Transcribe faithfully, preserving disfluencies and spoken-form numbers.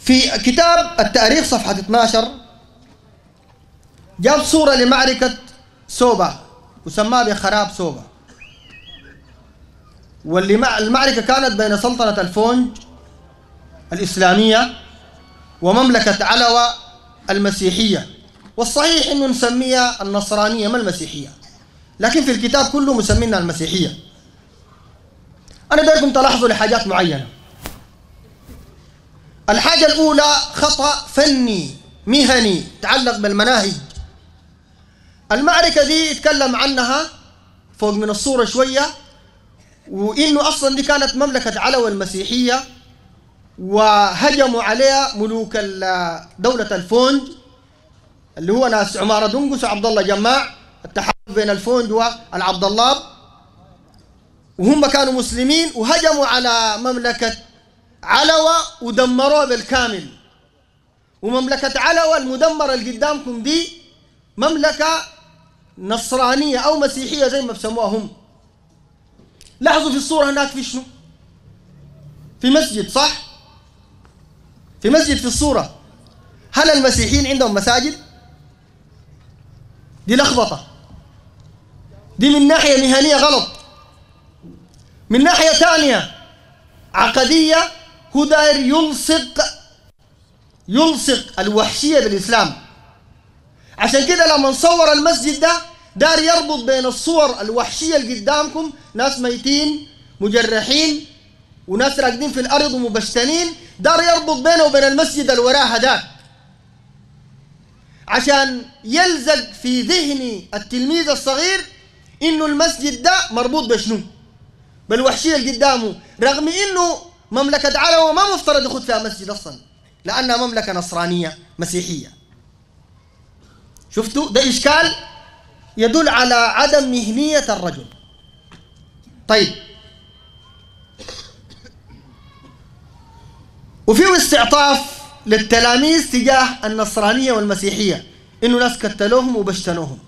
في كتاب التاريخ صفحة اثناشر جاب صورة لمعركة سوبا وسماها بخراب سوبا، واللي مع المعركة كانت بين سلطنة الفونج الإسلامية ومملكة علوة المسيحية، والصحيح إنه نسميها النصرانية ما المسيحية، لكن في الكتاب كله مسمينا المسيحية. أنا بدكم تلاحظوا لحاجات معينة. الحاجة الأولى خطأ فني مهني يتعلق بالمناهج. المعركة دي يتكلم عنها فوق من الصورة شوية، وإنه أصلا دي كانت مملكة علوة المسيحية وهجموا عليها ملوك دولة الفونج اللي هو ناس عمارة دنقس وعبد الله جماع، التحالف بين الفونج والعبد الله، وهم كانوا مسلمين وهجموا على مملكة علوة ودمروها بالكامل. ومملكة علوة المدمرة اللي قدامكم دي مملكة نصرانية أو مسيحية زي ما بسموها هم. لاحظوا في الصورة هناك في شنو؟ في مسجد، صح؟ في مسجد في الصورة. هل المسيحيين عندهم مساجد؟ دي لخبطة، دي من ناحية مهنية غلط. من ناحية ثانية عقدية، هو داير يلصق يلصق الوحشية بالإسلام. عشان كده لما نصور المسجد ده داير يربط بين الصور الوحشية اللي قدامكم، ناس ميتين مجرحين وناس راقدين في الأرض ومبشتنين، داير يربط بينه وبين المسجد اللي وراه هداك، عشان يلزق في ذهن التلميذ الصغير إنه المسجد ده مربوط بشنو؟ بالوحشية اللي قدامه، رغم إنه مملكة علوة ما مفترض يخد فيها مسجد أصلا لأنها مملكة نصرانية مسيحية. شفتوا؟ ده إشكال يدل على عدم مهنية الرجل. طيب، وفيه استعطاف للتلاميذ تجاه النصرانية والمسيحية، إنه ناس قتلوهم وبشتنوهم.